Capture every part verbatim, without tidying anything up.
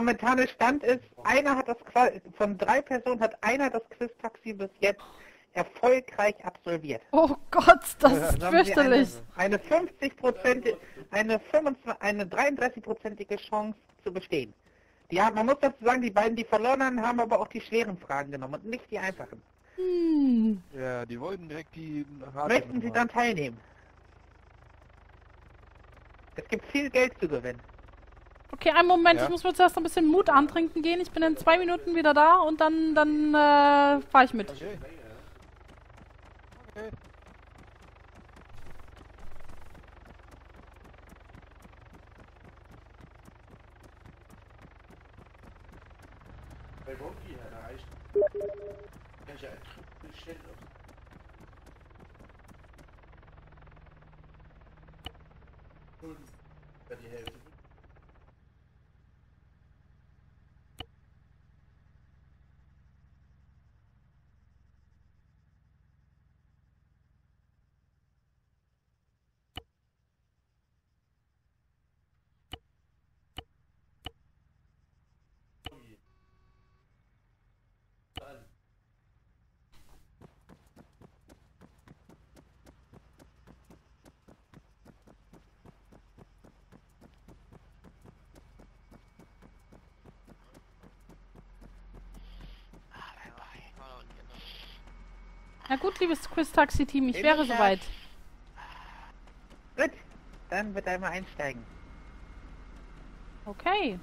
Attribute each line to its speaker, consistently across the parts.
Speaker 1: momentane Stand ist, einer hat das Qua- von drei Personen hat einer das Quiz-Taxi bis jetzt erfolgreich absolviert.
Speaker 2: Oh Gott, das
Speaker 1: Also
Speaker 2: ist
Speaker 1: haben Sie
Speaker 2: fürchterlich.
Speaker 1: Eine, eine fünfzig Prozent, eine fünfundzwanzig, eine dreiunddreißig-prozentige Chance zu bestehen. Die haben, man muss dazu sagen, die beiden, die verloren haben, haben aber auch die schweren Fragen genommen und nicht die einfachen.
Speaker 2: Hm.
Speaker 3: Ja, die wollten direkt die harte
Speaker 1: Möchten Sie
Speaker 3: Nummer.
Speaker 1: dann teilnehmen? Es gibt viel Geld zu gewinnen.
Speaker 2: Okay, einen Moment,
Speaker 3: Ja.
Speaker 2: ich muss mir zuerst ein bisschen Mut antrinken gehen. Ich bin in zwei Minuten wieder da und dann, dann äh, fahre ich mit.
Speaker 3: Okay. Okay.
Speaker 4: Bei Wonky erreicht. Kann ich ja schnell los. Und bei die Hälfte.
Speaker 2: Na gut, liebes Quiz-Taxi-Team, ich wäre soweit.
Speaker 1: Gut, dann wird einmal einsteigen.
Speaker 2: Okay.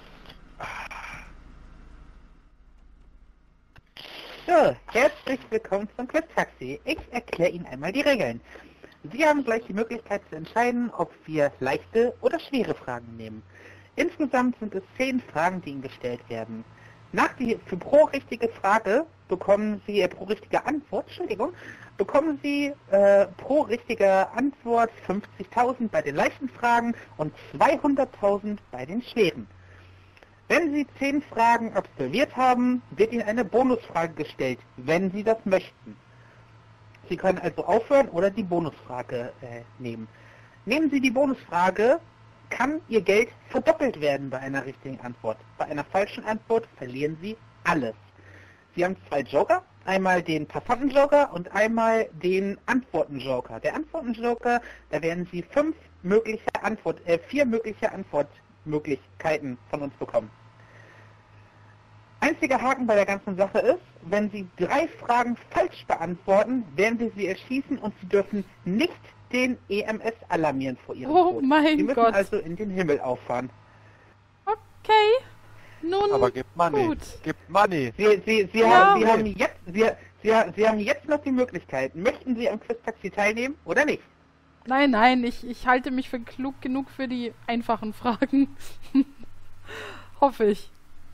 Speaker 1: So, herzlich willkommen zum Quiz-Taxi. Ich erkläre Ihnen einmal die Regeln. Sie haben gleich die Möglichkeit zu entscheiden, ob wir leichte oder schwere Fragen nehmen. Insgesamt sind es zehn Fragen, die Ihnen gestellt werden. Nach die, für pro richtige Frage bekommen Sie, äh, pro richtige Antwort, Entschuldigung, bekommen Sie äh, pro richtige Antwort fünfzigtausend bei den leichten Fragen und zweihunderttausend bei den schweren. Wenn Sie zehn Fragen absolviert haben, wird Ihnen eine Bonusfrage gestellt, wenn Sie das möchten. Sie können also aufhören oder die Bonusfrage äh, nehmen. Nehmen Sie die Bonusfrage, kann Ihr Geld verdoppelt werden bei einer richtigen Antwort. Bei einer falschen Antwort verlieren Sie alles. Sie haben zwei Joker, einmal den Passanten-Joker und einmal den Antworten-Joker. Der Antworten-Joker, da werden Sie fünf mögliche Antwort, äh, vier mögliche Antwortmöglichkeiten von uns bekommen. Einziger Haken bei der ganzen Sache ist, wenn Sie drei Fragen falsch beantworten, werden wir Sie erschießen und Sie dürfen nicht den E M S alarmieren vor Ihrem
Speaker 2: Oh
Speaker 1: Tod.
Speaker 2: mein
Speaker 1: Sie müssen
Speaker 2: Gott.
Speaker 1: also in den Himmel auffahren.
Speaker 2: Okay. Nun,
Speaker 3: Aber gib Money.
Speaker 2: gut.
Speaker 3: Gib Money.
Speaker 1: Sie, Sie, Sie,
Speaker 2: Ja.
Speaker 1: haben, Sie, haben jetzt, Sie, Sie, Sie haben jetzt noch die Möglichkeit. Möchten Sie am Quiz-Taxi teilnehmen oder nicht?
Speaker 2: Nein, nein, ich, ich halte mich für klug genug für die einfachen Fragen. Hoffe ich.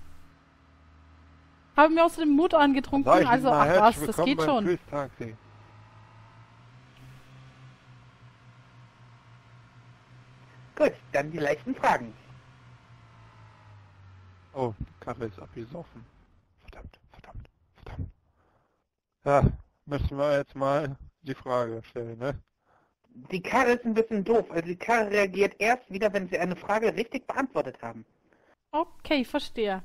Speaker 2: Habe mir außerdem Mut angetrunken,
Speaker 3: Sag ich
Speaker 2: also
Speaker 3: Ihnen mal,
Speaker 2: ach was,
Speaker 3: herzlich
Speaker 2: das
Speaker 3: willkommen
Speaker 2: geht
Speaker 3: beim
Speaker 2: schon.
Speaker 3: Quiz-Taxi.
Speaker 1: Gut, dann die leichten Fragen.
Speaker 3: Oh, die Karre ist abgesoffen. Verdammt, verdammt, verdammt. Ja, müssen wir jetzt mal die Frage stellen, ne?
Speaker 1: Die Karre ist ein bisschen doof. Also die Karre reagiert erst wieder, wenn Sie eine Frage richtig beantwortet haben.
Speaker 2: Okay, verstehe.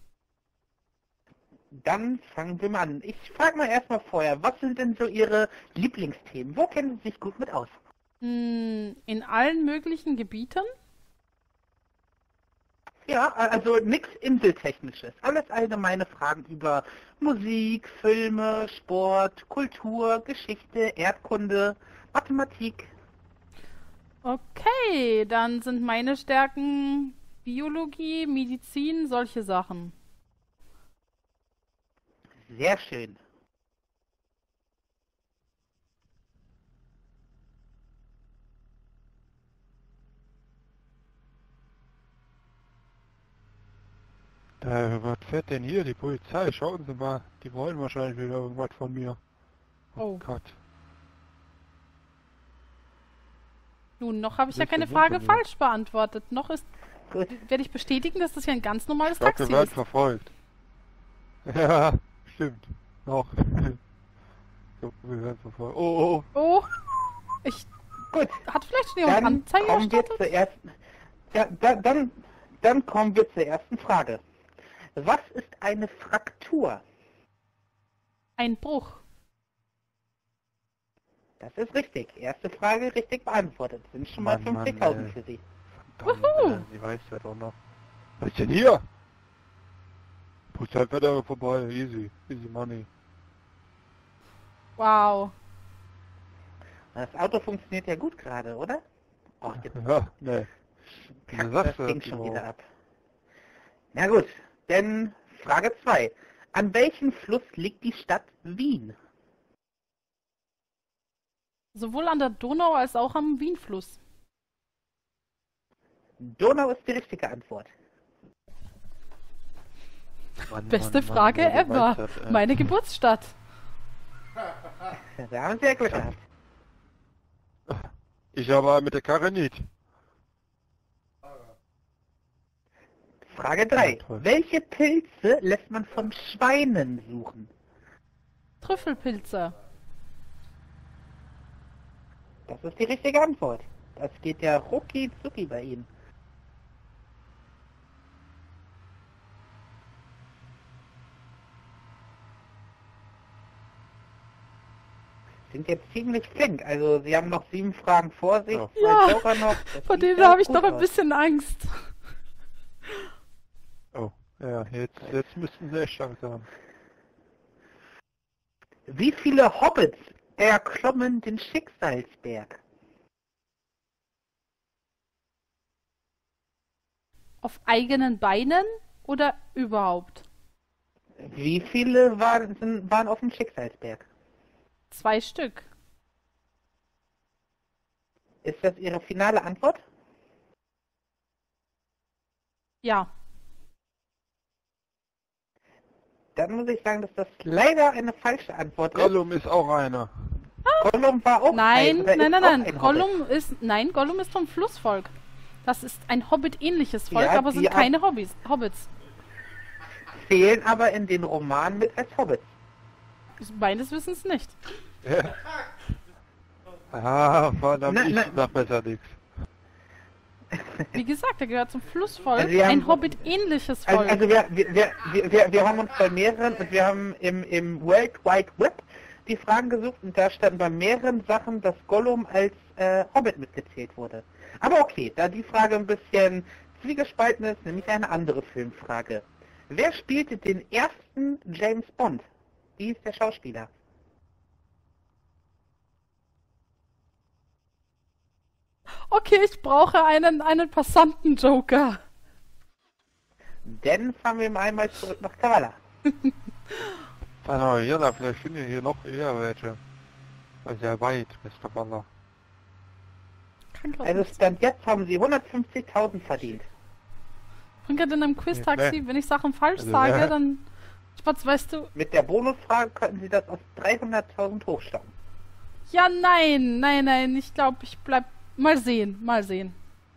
Speaker 1: Dann fangen wir mal an. Ich frage mal erstmal vorher, was sind denn so Ihre Lieblingsthemen? Wo kennen Sie sich gut mit aus?
Speaker 2: Hm, in allen möglichen Gebieten?
Speaker 1: Ja, also nichts Inseltechnisches. Alles allgemeine Fragen über Musik, Filme, Sport, Kultur, Geschichte, Erdkunde, Mathematik.
Speaker 2: Okay, dann sind meine Stärken Biologie, Medizin, solche Sachen.
Speaker 1: Sehr schön.
Speaker 3: Äh, was fährt denn hier? Die Polizei, schauen Sie mal. Die wollen wahrscheinlich wieder irgendwas von mir. Oh,
Speaker 2: Oh.
Speaker 3: Gott.
Speaker 2: Nun, noch habe ich ja
Speaker 3: Willst
Speaker 2: keine
Speaker 3: du
Speaker 2: Frage
Speaker 3: hinter mir?
Speaker 2: falsch beantwortet. Noch ist,
Speaker 1: Gut.
Speaker 2: werde ich bestätigen, dass das hier ein ganz normales
Speaker 3: Ich glaube,
Speaker 2: Taxi
Speaker 3: wir werden
Speaker 2: ist.
Speaker 3: verfolgt. Ja, stimmt. Noch. So, wir werden verfolgt. Oh, oh,
Speaker 2: Oh, ich...
Speaker 1: Gut.
Speaker 2: Hat vielleicht schon jemand
Speaker 1: Dann
Speaker 2: Anzeige
Speaker 1: kommen wir
Speaker 2: erstattet?
Speaker 1: zuerst. Ja, da, dann, Dann kommen wir zur ersten Frage. Was ist eine Fraktur?
Speaker 2: Ein Bruch.
Speaker 1: Das ist richtig. Erste Frage richtig beantwortet. Sind schon mal
Speaker 3: Mann, Mann,
Speaker 1: fünfzigtausend
Speaker 3: ey.
Speaker 1: für Sie.
Speaker 3: Verdammt,
Speaker 2: Wuhu.
Speaker 3: ey, die weiß ja doch noch. Was ist denn hier? Polizei fährt vorbei, easy, easy money.
Speaker 2: Wow.
Speaker 1: Das Auto funktioniert ja gut gerade, oder? Oh, jetzt
Speaker 3: Ja, ne.
Speaker 1: kackt
Speaker 3: sagst
Speaker 1: das
Speaker 3: du
Speaker 1: Ding
Speaker 3: das
Speaker 1: schon
Speaker 3: überhaupt?
Speaker 1: wieder ab. Na gut, dann Frage zwei. An welchem Fluss liegt die Stadt Wien?
Speaker 2: Sowohl an der Donau als auch am Wienfluss.
Speaker 1: Donau ist die richtige Antwort.
Speaker 3: Mann,
Speaker 2: Beste
Speaker 3: Mann, Mann,
Speaker 2: Frage
Speaker 3: wer
Speaker 2: ever.
Speaker 3: weiß das, ey.
Speaker 2: Meine Geburtsstadt.
Speaker 1: Da haben Sie ja Glück gehabt.
Speaker 3: Ich aber mit der Karre nicht.
Speaker 1: Frage drei.
Speaker 3: Ja, toll.
Speaker 1: Welche Pilze lässt man von Schweinen suchen?
Speaker 2: Trüffelpilze.
Speaker 1: Das ist die richtige Antwort. Das geht ja rucki zucki bei Ihnen. Sind jetzt ziemlich flink. Also Sie haben noch sieben Fragen vor sich.
Speaker 3: Ja.
Speaker 1: zwei
Speaker 2: Ja,
Speaker 1: Joker noch. Das
Speaker 2: Vor
Speaker 1: sieht
Speaker 2: denen
Speaker 1: ja
Speaker 2: habe ich
Speaker 1: gut
Speaker 2: doch ein
Speaker 1: aus.
Speaker 2: bisschen Angst.
Speaker 3: Oh, ja, jetzt, jetzt müssten sie echt stark sein.
Speaker 1: Wie viele Hobbits erklommen den Schicksalsberg?
Speaker 2: Auf eigenen Beinen oder überhaupt?
Speaker 1: Wie viele waren, sind, waren auf dem Schicksalsberg?
Speaker 2: Zwei Stück.
Speaker 1: Ist das Ihre finale Antwort?
Speaker 2: Ja.
Speaker 1: Dann muss ich sagen, dass das leider eine falsche Antwort ist.
Speaker 3: Gollum ist auch einer.
Speaker 1: Gollum war auch
Speaker 2: Nein,
Speaker 1: ein, oder
Speaker 2: nein,
Speaker 1: ist
Speaker 2: nein,
Speaker 1: auch
Speaker 2: nein.
Speaker 1: ein Hobbit.
Speaker 2: Gollum ist, nein, Gollum ist vom Flussvolk. Das ist ein Hobbit-ähnliches Volk,
Speaker 1: Ja,
Speaker 2: aber
Speaker 1: die
Speaker 2: sind
Speaker 1: ab-
Speaker 2: keine Hobbys, Hobbits.
Speaker 1: Zählen aber in den Romanen mit als Hobbits.
Speaker 2: Meines Wissens nicht.
Speaker 3: Ja. Ah, verdammt,
Speaker 1: Na,
Speaker 3: ich
Speaker 1: na.
Speaker 3: sag besser nichts.
Speaker 2: Wie gesagt, er gehört zum Flussvolk.
Speaker 1: Also wir haben-
Speaker 2: Ein Hobbit-ähnliches
Speaker 1: Also,
Speaker 2: Volk.
Speaker 1: also wir, wir, wir, wir, wir haben uns bei mehreren, und wir haben im, im World Wide Web die Fragen gesucht und da standen bei mehreren Sachen, dass Gollum als äh, Hobbit mitgezählt wurde. Aber okay, da die Frage ein bisschen zwiegespalten ist, nämlich eine andere Filmfrage. Wer spielte den ersten James Bond? Wie ist der Schauspieler?
Speaker 2: Okay, ich brauche einen, einen Passanten-Joker.
Speaker 1: Dann fahren wir mal einmal zurück nach Kavala.
Speaker 3: Warte, ja, da vielleicht finden wir hier noch eher welche. Das ist ja weit, Mister Waller.
Speaker 2: Kann glaub
Speaker 1: Also
Speaker 2: nicht.
Speaker 1: Stand jetzt haben sie hundertfünfzigtausend verdient.
Speaker 2: Ich bin gerade in einem Quiz-Taxi.
Speaker 3: Nee.
Speaker 2: Wenn ich Sachen falsch
Speaker 3: Also,
Speaker 2: sage,
Speaker 3: ja.
Speaker 2: dann... Spatz, weißt du...
Speaker 1: Mit der Bonusfrage könnten sie das auf dreihunderttausend hochstocken.
Speaker 2: Ja, nein, nein, nein. Ich glaube, ich bleib... Mal sehen, mal sehen.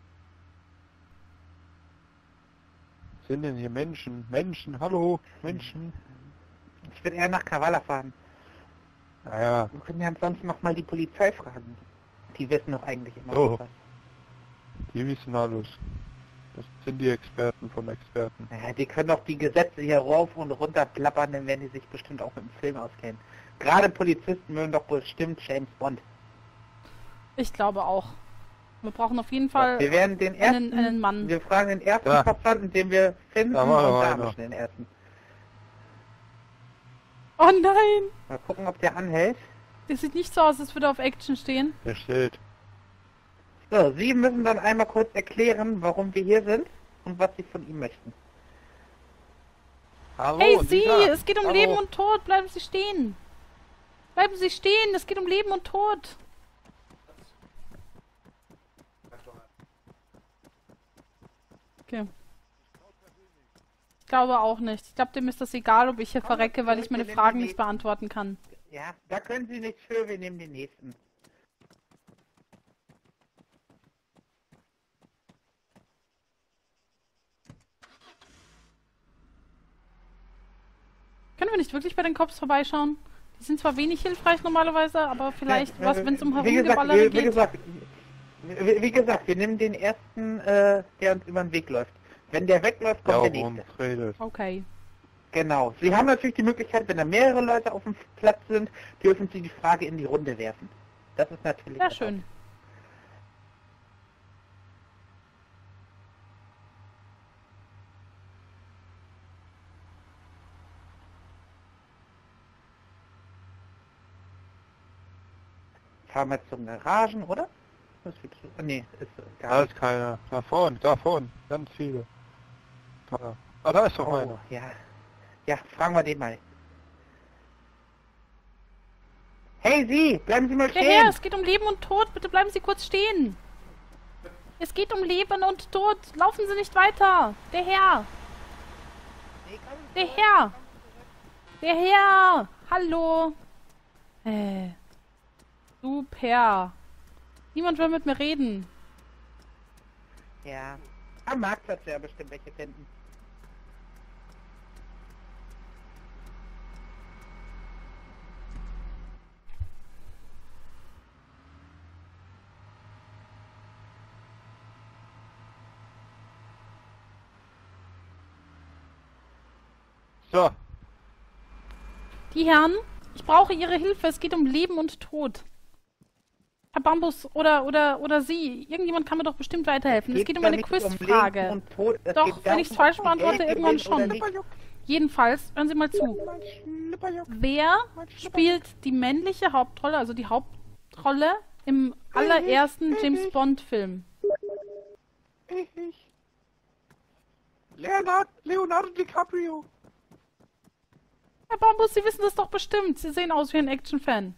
Speaker 3: Sind denn hier Menschen? Menschen, hallo, Menschen.
Speaker 1: Ich würde eher nach Kavala fahren.
Speaker 3: Naja,
Speaker 1: Wir können ja ansonsten noch mal die Polizei fragen. Die wissen doch eigentlich immer
Speaker 3: Oh.
Speaker 1: was.
Speaker 3: die wissen alles. Das sind die Experten von Experten.
Speaker 1: Naja, die können doch die Gesetze hier rauf und runter plappern, dann werden die sich bestimmt auch mit dem Film auskennen. Gerade Polizisten mögen doch bestimmt James Bond.
Speaker 2: Ich glaube auch. Wir brauchen auf jeden Fall
Speaker 1: Wir werden den ersten,
Speaker 2: einen, einen Mann.
Speaker 1: wir fragen den ersten
Speaker 3: Ja.
Speaker 1: Passanten, den wir finden,
Speaker 3: Da
Speaker 1: und
Speaker 3: war doch
Speaker 1: da
Speaker 3: einer.
Speaker 1: haben wir den ersten.
Speaker 2: Oh nein!
Speaker 1: Mal gucken, ob der anhält.
Speaker 2: Das sieht nicht so aus, als würde er auf Action stehen.
Speaker 3: Der steht.
Speaker 1: So, Sie müssen dann einmal kurz erklären, warum wir hier sind und was Sie von ihm möchten.
Speaker 3: Hallo,
Speaker 2: Hey Sie,
Speaker 3: Lisa.
Speaker 2: es geht um
Speaker 3: Hallo.
Speaker 2: Leben und Tod. Bleiben Sie stehen. Bleiben Sie stehen, es geht um Leben und Tod. Okay. Ich glaube auch nicht. Ich glaube, dem ist das egal, ob ich hier verrecke, weil ich meine Fragen nicht beantworten kann.
Speaker 1: Ja, da können Sie nichts für, wir nehmen den nächsten.
Speaker 2: Können wir nicht wirklich bei den Cops vorbeischauen? Die sind zwar wenig hilfreich normalerweise, aber vielleicht,
Speaker 1: Ja,
Speaker 2: was,
Speaker 1: äh,
Speaker 2: wenn es um
Speaker 1: wie gesagt,
Speaker 2: Herumgeballere
Speaker 1: wie, wie
Speaker 2: geht.
Speaker 1: gesagt, wie, wie gesagt, wir nehmen den ersten, äh, der uns über den Weg läuft. Wenn der wegläuft,
Speaker 3: Der
Speaker 1: kommt
Speaker 3: auf
Speaker 1: der
Speaker 3: uns
Speaker 1: nächste.
Speaker 3: redet.
Speaker 2: Okay.
Speaker 1: Genau. Sie haben natürlich die Möglichkeit, wenn da mehrere Leute auf dem Platz sind, dürfen Sie die Frage in die Runde werfen. Das ist natürlich
Speaker 2: Sehr
Speaker 1: erlaubt.
Speaker 2: schön.
Speaker 1: Fahren wir zum Garagen, oder? Das wird so, nee, ist äh,
Speaker 3: Da
Speaker 1: gar
Speaker 3: ist keiner. Da vorne, da vorne. Ganz viele. Da. Ah, da ist doch
Speaker 1: Oh,
Speaker 3: einer.
Speaker 1: ja. Ja, fragen wir den mal. Hey Sie, bleiben Sie mal
Speaker 2: Der Herr,
Speaker 1: stehen.
Speaker 2: es geht um Leben und Tod. Bitte bleiben Sie kurz stehen. Es geht um Leben und Tod. Laufen Sie nicht weiter. Der Herr. Der Herr. Der Herr. Hallo. Äh. Super. Niemand will mit mir reden.
Speaker 1: Ja. Am Marktplatz werden bestimmt welche finden.
Speaker 3: So.
Speaker 2: Die Herren, ich brauche Ihre Hilfe. Es geht um Leben und Tod. Herr Bambus oder oder oder Sie, irgendjemand kann mir doch bestimmt weiterhelfen. Es geht um
Speaker 1: da
Speaker 2: eine
Speaker 1: nicht um
Speaker 2: Quizfrage.
Speaker 1: Leben und Tod, es
Speaker 2: Doch,
Speaker 1: geht
Speaker 2: wenn
Speaker 1: darum,
Speaker 2: ich's falsch
Speaker 1: ob Sie
Speaker 2: beantworte,
Speaker 1: Geld
Speaker 2: irgendwann
Speaker 1: gewinnen oder
Speaker 2: schon.
Speaker 1: nicht.
Speaker 2: Jedenfalls, hören Sie mal zu. Wer spielt die männliche Hauptrolle, also die Hauptrolle im allerersten James Bond Film?
Speaker 3: Ich. Leonardo, Leonardo DiCaprio.
Speaker 2: Herr Bambus, Sie wissen das doch bestimmt. Sie sehen aus wie ein Action-Fan.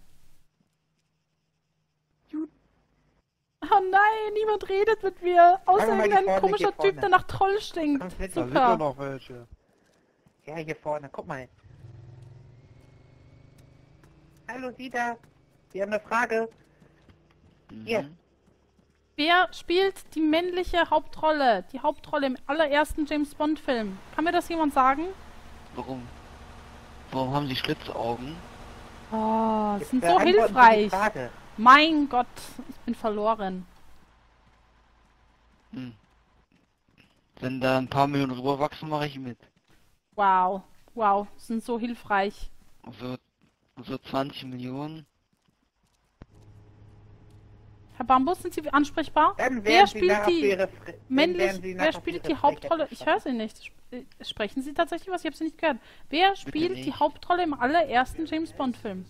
Speaker 2: Oh nein, niemand redet mit mir. Außer
Speaker 1: Sagen wir mal,
Speaker 2: irgendein
Speaker 1: hier vorne,
Speaker 2: komischer
Speaker 1: hier vorne.
Speaker 2: Typ, der nach Troll stinkt.
Speaker 1: Komm, mit.
Speaker 3: Da sind
Speaker 2: Super.
Speaker 3: ja noch welche.
Speaker 1: Ja, hier vorne, guck mal. Hallo, Sie da. Sie haben eine Frage. Hier.
Speaker 2: Wer spielt die männliche Hauptrolle? Die Hauptrolle im allerersten James Bond Film. Kann mir das jemand sagen?
Speaker 5: Warum? Warum haben Sie Schlitzaugen?
Speaker 2: Oh,
Speaker 1: Jetzt
Speaker 2: sind so
Speaker 1: beantworten Sie die
Speaker 2: hilfreich.
Speaker 1: Frage.
Speaker 2: Mein Gott, ich bin verloren.
Speaker 5: Hm. Wenn da ein paar Millionen rüberwachsen, mache ich mit.
Speaker 2: Wow, wow, sind so hilfreich.
Speaker 5: So, so zwanzig Millionen.
Speaker 2: Herr Bambus, sind Sie ansprechbar?
Speaker 1: Dann
Speaker 2: Wer
Speaker 1: werden Sie
Speaker 2: spielt
Speaker 1: nachher für
Speaker 2: die
Speaker 1: Ihre Fre- dann
Speaker 2: männlich,
Speaker 1: werden Sie
Speaker 2: wer
Speaker 1: nachher für
Speaker 2: spielt
Speaker 1: Ihre
Speaker 2: die Hauptrolle?
Speaker 1: Frechheit
Speaker 2: Ich höre Sie nicht. Sp- äh, Sprechen Sie tatsächlich was? Ich habe Sie nicht gehört. Wer spielt die
Speaker 5: nicht.
Speaker 2: Hauptrolle im allerersten James Bond Film?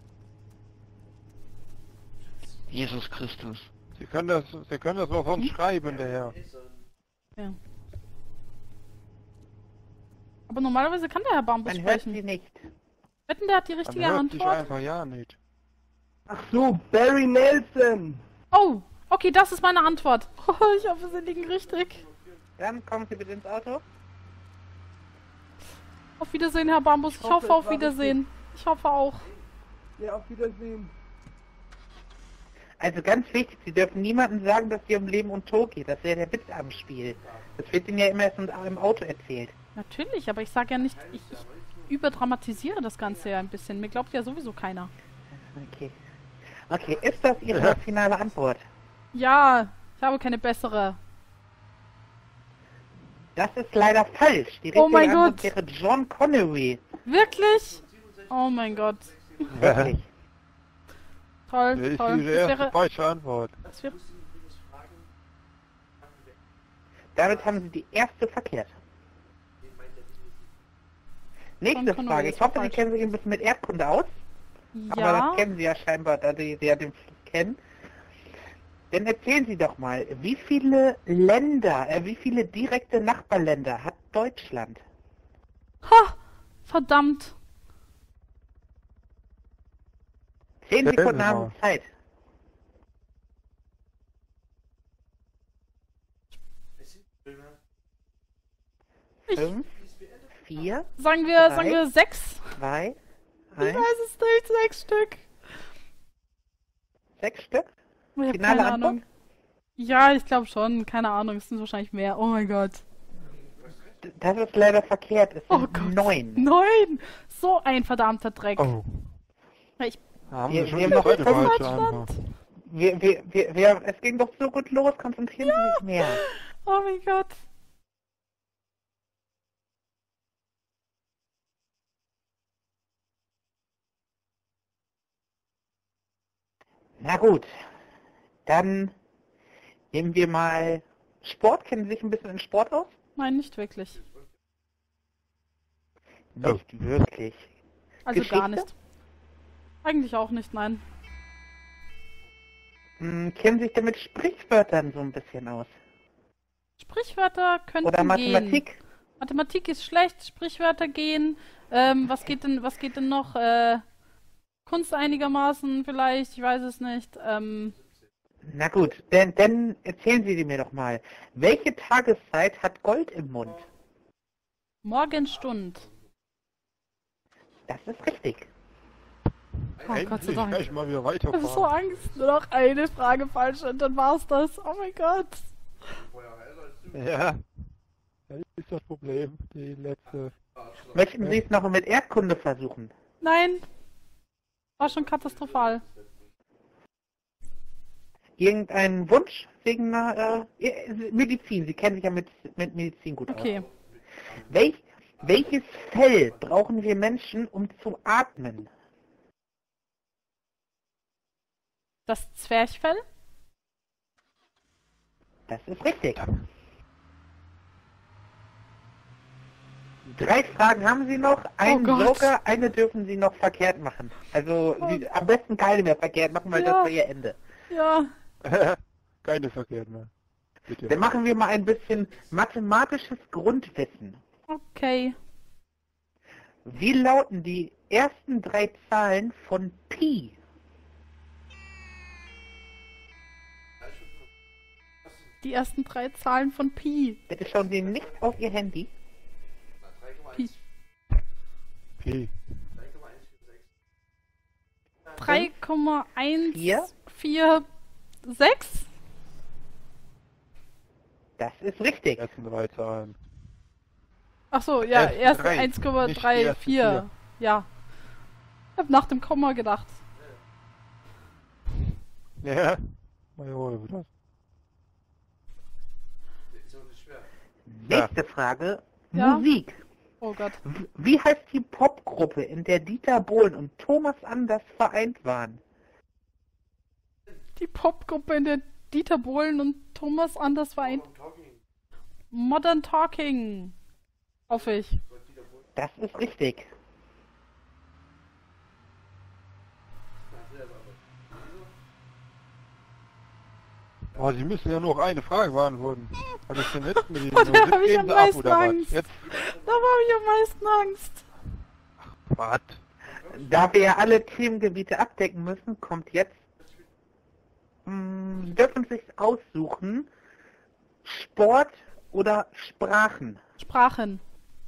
Speaker 5: Jesus Christus.
Speaker 3: Sie können das, Sie können das auch sonst schreiben, der Herr.
Speaker 2: Ja. Aber normalerweise kann der Herr Bambus
Speaker 1: Man hört
Speaker 2: sprechen.
Speaker 1: Sie nicht.
Speaker 2: Wetten, der hat die
Speaker 3: Man
Speaker 2: richtige
Speaker 3: hört sich
Speaker 2: Antwort?
Speaker 3: einfach ja nicht.
Speaker 6: Ach so, Barry Nelson.
Speaker 2: Oh, okay, das ist meine Antwort. Oh, ich hoffe, Sie liegen richtig.
Speaker 1: Dann kommen Sie bitte ins Auto.
Speaker 2: Auf Wiedersehen, Herr Bambus. Ich
Speaker 6: hoffe,
Speaker 2: hoffe
Speaker 6: es
Speaker 2: auf
Speaker 6: war
Speaker 2: Wiedersehen. Ich hoffe auch.
Speaker 6: Ja, auf Wiedersehen.
Speaker 1: Also ganz wichtig, Sie dürfen niemandem sagen, dass es hier um Leben und Tod geht. Das wäre der Witz am Spiel. Das wird Ihnen ja immer erst im Auto erzählt.
Speaker 2: Natürlich, aber ich sage ja nicht, ich, ich überdramatisiere das Ganze ja ein bisschen. Mir glaubt ja sowieso keiner.
Speaker 1: Okay. Okay, ist das Ihre finale Antwort?
Speaker 2: Ja, ich habe keine bessere.
Speaker 1: Das ist leider falsch. Die
Speaker 2: Oh
Speaker 1: richtige
Speaker 2: mein
Speaker 1: Antwort
Speaker 2: Gott.
Speaker 1: wäre John Connery.
Speaker 2: Wirklich? Oh mein Gott.
Speaker 1: Wirklich.
Speaker 2: Toll,
Speaker 3: Das ist
Speaker 2: toll.
Speaker 3: Ihre
Speaker 2: Das
Speaker 3: erste
Speaker 2: wäre,
Speaker 3: falsche Antwort.
Speaker 2: das wäre,
Speaker 1: Damit haben Sie die erste verkehrt. Nächste
Speaker 2: John Connery
Speaker 1: Frage.
Speaker 2: ist
Speaker 1: Ich hoffe, Sie
Speaker 2: falsch.
Speaker 1: kennen sich ein bisschen mit Erdkunde aus. Aber
Speaker 2: ja.
Speaker 1: das kennen Sie ja scheinbar, da Sie Sie ja den Fluss kennen. Dann erzählen Sie doch mal, wie viele Länder, äh, wie viele direkte Nachbarländer hat Deutschland?
Speaker 2: Ha! Verdammt.
Speaker 1: Zehn
Speaker 3: Erzählen
Speaker 1: Sekunden
Speaker 3: Sie
Speaker 1: haben
Speaker 3: mal.
Speaker 1: Sie Zeit.
Speaker 2: Ich,
Speaker 1: Fünf, vier,
Speaker 2: sagen wir,
Speaker 1: Drei.
Speaker 2: sagen wir sechs.
Speaker 1: zwei,
Speaker 2: Ich
Speaker 1: eins,
Speaker 2: weiß es nicht, sechs Stück.
Speaker 1: sechs Stück.
Speaker 2: Ich habe
Speaker 1: Finale
Speaker 2: keine
Speaker 1: Antwort?
Speaker 2: Ahnung. Ja, ich glaube schon. Keine Ahnung, es sind wahrscheinlich mehr. Oh mein Gott.
Speaker 1: D- Das ist leider verkehrt. Es
Speaker 2: Oh
Speaker 1: sind
Speaker 2: Gott.
Speaker 1: neun.
Speaker 2: Neun! So ein verdammter Dreck.
Speaker 3: Oh.
Speaker 2: Ich,
Speaker 3: Da haben
Speaker 1: Wir-
Speaker 3: Sie schon
Speaker 1: wir
Speaker 3: die
Speaker 1: machen
Speaker 3: zweite falsche
Speaker 2: Deutschland.
Speaker 3: Antwort.
Speaker 1: Wir, wir, wir, wir, es ging doch so gut los. Konzentrieren Sie sich mehr.
Speaker 2: oh mein Gott.
Speaker 1: Na gut, dann nehmen wir mal Sport. Kennen Sie sich ein bisschen in Sport aus?
Speaker 2: Nein, nicht wirklich.
Speaker 1: Nicht wirklich.
Speaker 2: Also gar
Speaker 1: Geschichte?
Speaker 2: nicht. Eigentlich auch nicht, nein.
Speaker 1: Hm, kennen Sie sich denn mit Sprichwörtern so ein bisschen aus?
Speaker 2: Sprichwörter könnten
Speaker 1: Oder
Speaker 2: gehen.
Speaker 1: Mathematik?
Speaker 2: Mathematik ist schlecht, Sprichwörter gehen. Ähm, was geht denn, was geht denn noch? Äh, Kunst einigermaßen vielleicht, ich weiß es nicht. Ähm,
Speaker 1: Na gut, denn, dann erzählen Sie mir doch mal. Welche Tageszeit hat Gold im Mund?
Speaker 2: Morgenstund.
Speaker 1: Das ist richtig.
Speaker 2: Oh, Gott sei Dank.
Speaker 3: Kann ich mal wieder
Speaker 2: Ich habe so
Speaker 3: weiterfahren.
Speaker 2: Angst. Nur noch eine Frage falsch und dann war's das. Oh mein Gott.
Speaker 3: Ja. Das ist das Problem. Die letzte.
Speaker 1: Möchten Sie es noch mit Erdkunde versuchen?
Speaker 2: Nein. War schon katastrophal.
Speaker 1: Irgendeinen Wunsch wegen einer äh, Medizin? Sie kennen sich ja mit, mit Medizin gut
Speaker 2: Okay.
Speaker 1: aus. Welch, welches Fell brauchen wir Menschen, um zu atmen?
Speaker 2: Das Zwerchfell?
Speaker 1: Das ist richtig. Drei Fragen haben Sie noch, einen
Speaker 2: Gott.
Speaker 1: Joker, eine dürfen Sie noch verkehrt machen. Also Sie, am besten keine mehr verkehrt machen, weil
Speaker 2: Ja.
Speaker 1: das wäre Ihr Ende.
Speaker 2: Ja.
Speaker 3: Keine verkehrt mehr. Bitte.
Speaker 1: Dann machen wir mal ein bisschen mathematisches Grundwissen.
Speaker 2: Okay.
Speaker 1: Wie lauten die ersten drei Zahlen von Pi?
Speaker 2: Die ersten drei Zahlen von Pi.
Speaker 1: Bitte schauen Sie nicht auf Ihr Handy.
Speaker 2: Pi.
Speaker 3: P.
Speaker 2: drei Komma eins
Speaker 1: Vier?
Speaker 2: vier sechs?
Speaker 1: Das ist richtig.
Speaker 3: Die ersten drei Zahlen.
Speaker 2: Ach so, ja,
Speaker 3: Ersten
Speaker 2: erst
Speaker 3: drei,
Speaker 2: eins Komma
Speaker 3: nicht die
Speaker 2: drei
Speaker 3: ersten
Speaker 2: vier.
Speaker 3: vier.
Speaker 2: Ja. Ich hab nach dem Komma gedacht.
Speaker 3: Ja. Mal holen wir das.
Speaker 1: Nächste Frage.
Speaker 2: Ja.
Speaker 1: Musik.
Speaker 2: Oh Gott.
Speaker 1: W- Wie heißt die Popgruppe, in der Dieter Bohlen und Thomas Anders vereint waren?
Speaker 2: Die Popgruppe, in der Dieter Bohlen und Thomas Anders vereint. Modern Talking. Hoffe ich.
Speaker 1: Das ist richtig.
Speaker 3: Oh, Sie müssen ja noch eine Frage beantworten. Was ist denn jetzt mit Ihnen?
Speaker 2: Oh, da hab ich am
Speaker 3: Geben Sie ab,
Speaker 2: meisten
Speaker 3: oder was?
Speaker 2: Angst.
Speaker 3: Jetzt,
Speaker 2: Da habe ich am meisten Angst.
Speaker 3: was?
Speaker 1: Da wir ja alle Themengebiete abdecken müssen, kommt jetzt, mh, dürfen sich aussuchen, Sport oder Sprachen.
Speaker 2: Sprachen.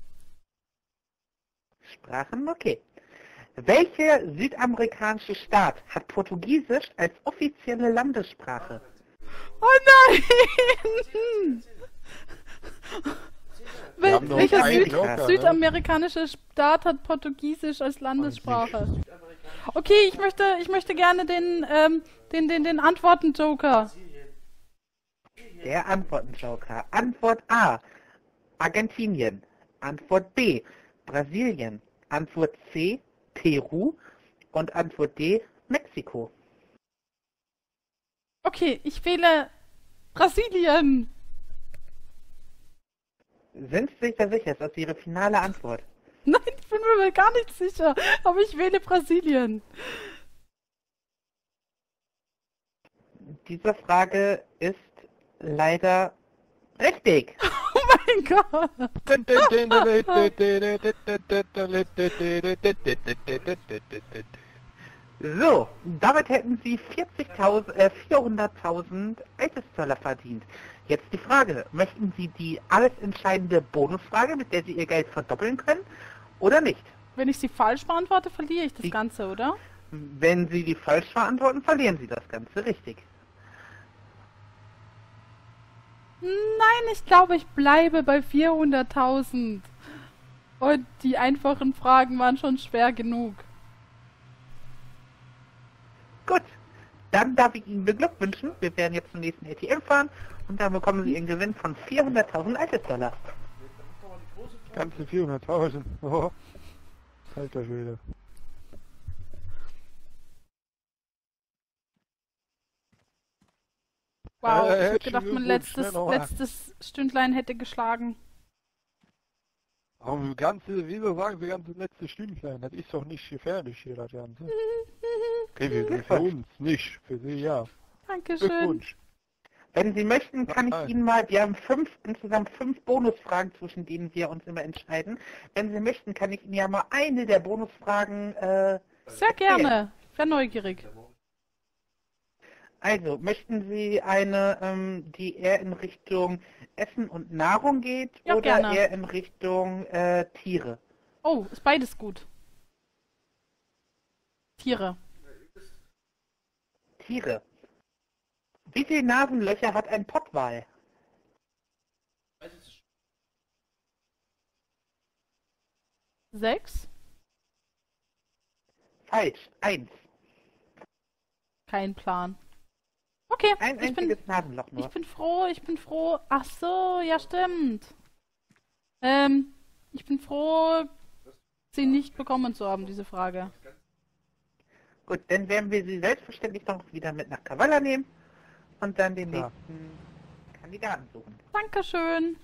Speaker 1: Sprachen, okay. Welcher südamerikanische Staat hat Portugiesisch als offizielle Landessprache?
Speaker 2: Oh nein! Wel
Speaker 3: haben doch
Speaker 2: welcher
Speaker 3: einen
Speaker 2: Süd
Speaker 3: Joker, ne?
Speaker 2: südamerikanische Staat hat Portugiesisch als Landessprache? Okay, ich möchte, ich möchte gerne den, ähm, den, den, den Antworten-Joker.
Speaker 1: Der Antwortenjoker. Antwort A, Argentinien. Antwort B, Brasilien. Antwort C, Peru. Und Antwort D, Mexiko.
Speaker 2: Okay, ich wähle Brasilien.
Speaker 1: Sind Sie sich da sicher? Ist das Ihre finale Antwort?
Speaker 2: Nein, ich bin mir gar nicht sicher, aber ich wähle Brasilien.
Speaker 1: Diese Frage ist leider richtig.
Speaker 2: Oh mein Gott.
Speaker 1: So, damit hätten Sie vierzigtausend, äh, vierhunderttausend Eisesdollar verdient. Jetzt die Frage, möchten Sie die alles entscheidende Bonusfrage, mit der Sie Ihr Geld verdoppeln können, oder nicht?
Speaker 2: Wenn ich sie falsch beantworte, verliere ich das
Speaker 1: Die-
Speaker 2: Ganze, oder?
Speaker 1: Wenn Sie die falsch beantworten, verlieren Sie das Ganze, richtig.
Speaker 2: Nein, ich glaube, ich bleibe bei vierhunderttausend. Und die einfachen Fragen waren schon schwer genug.
Speaker 1: Gut, dann darf ich Ihnen beglückwünschen. Wir werden jetzt zum nächsten A T M fahren und dann bekommen Sie Ihren Gewinn von vierhunderttausend Eisesdollar.
Speaker 3: Ganze vierhunderttausend. Oh. Alter Schwede.
Speaker 2: Wow,
Speaker 3: Äh,
Speaker 2: ich hätte
Speaker 3: herzlichen
Speaker 2: gedacht, mein
Speaker 3: Glückwunsch,
Speaker 2: letztes,
Speaker 3: schnell nochmal.
Speaker 2: letztes Stündlein hätte geschlagen.
Speaker 3: Aber ganze, wieso sagen Sie ganze letzte Stündlein? Das ist doch nicht gefährlich hier, das Ganze. Okay, wir sind für uns nicht, für Sie ja.
Speaker 2: Dankeschön.
Speaker 3: Glückwunsch.
Speaker 1: Wenn Sie möchten, kann
Speaker 3: Nein.
Speaker 1: ich Ihnen mal, wir haben fünf, insgesamt fünf Bonusfragen, zwischen denen wir uns immer entscheiden. Wenn Sie möchten, kann ich Ihnen ja mal eine der Bonusfragen, äh,
Speaker 2: Sehr gerne. Ich wäre neugierig.
Speaker 1: also, möchten Sie eine, ähm, die eher in Richtung Essen und Nahrung geht
Speaker 2: Ja,
Speaker 1: oder
Speaker 2: gerne.
Speaker 1: eher in Richtung, äh, Tiere?
Speaker 2: Oh, ist beides gut. Tiere.
Speaker 1: Tiere. Wie viele Nasenlöcher hat ein Pottwal?
Speaker 2: Sechs?
Speaker 1: Falsch. Eins.
Speaker 2: Kein Plan. Okay,
Speaker 1: Ein
Speaker 2: ich bin,
Speaker 1: einziges Nasenloch nur.
Speaker 2: ich bin froh, ich bin froh. Ach so, ja stimmt. Ähm, ich bin froh, sie nicht bekommen zu haben, diese Frage.
Speaker 1: Gut, dann werden wir Sie selbstverständlich noch wieder mit nach Kavala nehmen und dann den
Speaker 3: Ja.
Speaker 1: nächsten Kandidaten suchen.
Speaker 2: Dankeschön.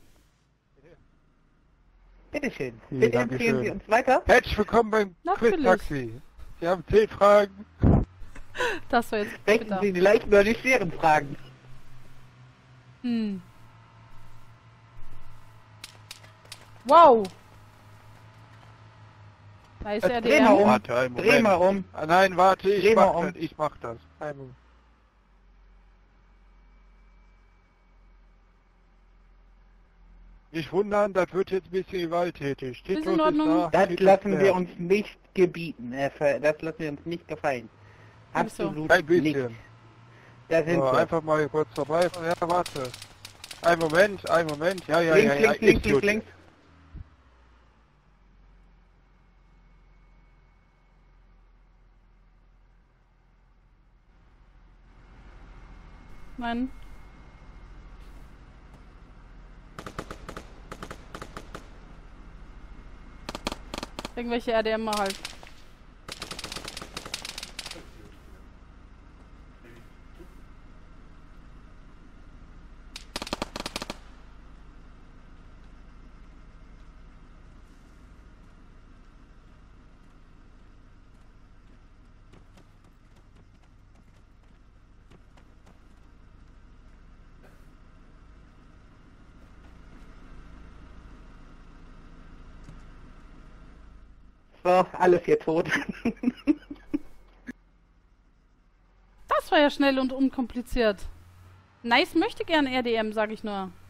Speaker 1: Bitteschön.
Speaker 3: Ja,
Speaker 1: Bitte
Speaker 3: danke
Speaker 1: empfehlen
Speaker 3: schön.
Speaker 1: Sie uns weiter.
Speaker 3: Herzlich willkommen beim
Speaker 2: Natürlich.
Speaker 3: Quiz-Taxi. Sie haben zehn Fragen.
Speaker 2: Das war jetzt
Speaker 1: Denken
Speaker 2: bitter.
Speaker 1: Sie die leichten oder die schweren Fragen?
Speaker 2: Hm. Wow. Da ist er
Speaker 1: Dreh mal
Speaker 2: der.
Speaker 1: um.
Speaker 3: Warte, einen
Speaker 1: Dreh mal
Speaker 3: Moment.
Speaker 1: um.
Speaker 3: Ah, nein, warte, ich
Speaker 1: Dreh mal
Speaker 3: mach
Speaker 1: um.
Speaker 3: das. Ich mach das. Einen Moment. Nicht wundern, das wird jetzt ein bisschen gewalttätig.
Speaker 2: in
Speaker 3: Titus ist
Speaker 2: Ordnung.
Speaker 3: da.
Speaker 1: Das
Speaker 3: Titus
Speaker 1: lassen wir
Speaker 3: leer.
Speaker 1: uns nicht gebieten. Äh, ver- Das lassen wir uns nicht gefallen.
Speaker 2: Ach so.
Speaker 1: Absolut
Speaker 3: Ein
Speaker 1: nicht.
Speaker 3: bisschen.
Speaker 1: Da sind
Speaker 3: So,
Speaker 1: wir.
Speaker 3: einfach mal kurz vorbei. Ja, warte. Ein Moment, ein Moment. Ja, ja,
Speaker 1: links,
Speaker 3: ja, ja.
Speaker 1: links, links,
Speaker 3: ist
Speaker 1: links,
Speaker 3: gut.
Speaker 1: links.
Speaker 2: Nein. Irgendwelche R D M halt.
Speaker 1: So, alles hier tot.
Speaker 2: Das war ja schnell und unkompliziert. Nice möchte gern R D M, sag ich nur.